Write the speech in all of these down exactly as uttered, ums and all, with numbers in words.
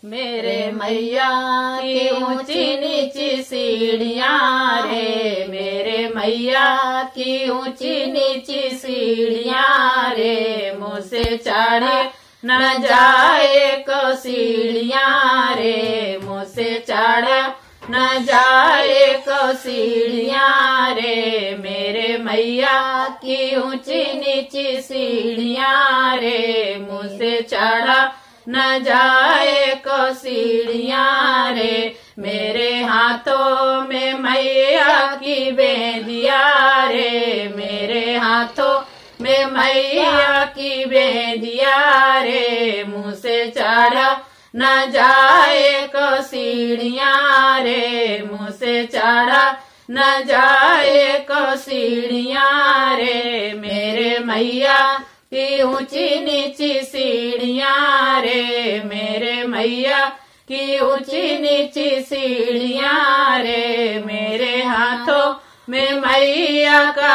मेरे मैया की ऊंची नीची सीढ़ियाँ रे, मेरे मैया की ऊंची नीची सीढ़ियाँ रे, मुझसे चढ़े न जाए को सीढ़ियाँ रे, मुझसे चढ़े न जाए को सीढ़ियाँ रे, मेरे मैया की ऊंची नीची सीढ़ियाँ रे, मुझसे चढ़ा न जाए को सीढ़ियाँ रे, मेरे हाथों में मैया की बेंदिया रे, मेरे हाथों में मैया की बेंदिया रे, मुँह से चढ़ा न जाए को सीढ़ियाँ रे, मुँह से चढ़ा न जाए को सीढ़ियाँ रे, मेरे मैया की ऊंची नीची सीढ़ियाँ रे, मेरे मैया की ऊंची नीची सीढ़ियाँ रे, मेरे हाथों में मैया का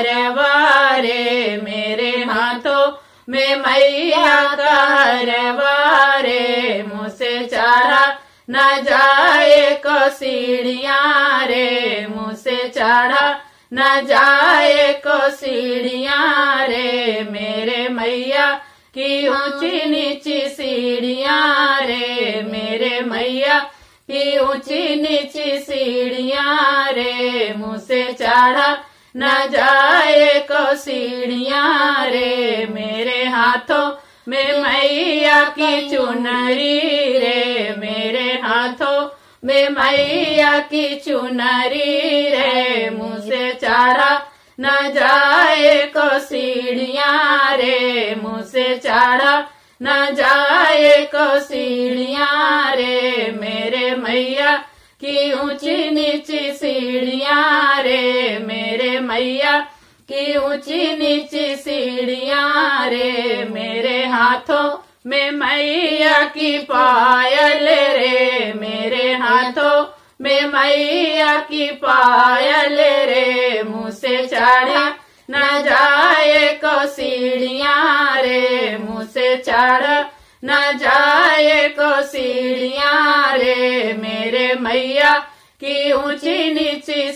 हरवा रे, मेरे हाथों में मैया का हरवा रे, मुझसे चढ़ा न जाए को सीढ़ियाँ रे, मुझसे चढ़ा न जाए को सीढ़ियाँ रे, मेरे मैया की ऊंची नीची सीढ़ियाँ रे, मेरे मैया की ऊंची नीची सीढ़ियाँ रे, मुझसे चढ़ा न जाए को सीढ़ियाँ रे, मेरे हाथों में मैया की चुनरी रे, मेरे हाथों में मैया की चुनरी रे, मुझसे चढ़ा न जाए को सीढ़ियाँ रे, मुझसे चढ़ा न जाए को सीढ़ियाँ रे, मेरे मैया की ऊंची नीची सीढ़ियाँ रे, मेरे मैया की ऊंची नीची सीढ़ियाँ रे, मेरे हाथों में मैया की पायल रे, मेरे हाथों में मैया की पायल रे, मुझसे चढ़ा न जाए को सीढ़ियाँ रे, मुझसे चढ़ा न जाए को सीढ़ियाँ रे, मेरे मैया की ऊंची नीची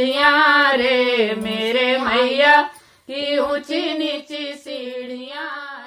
सीढ़ियाँ रे, मेरे मैया की ऊंची नीची सीढ़ियाँ।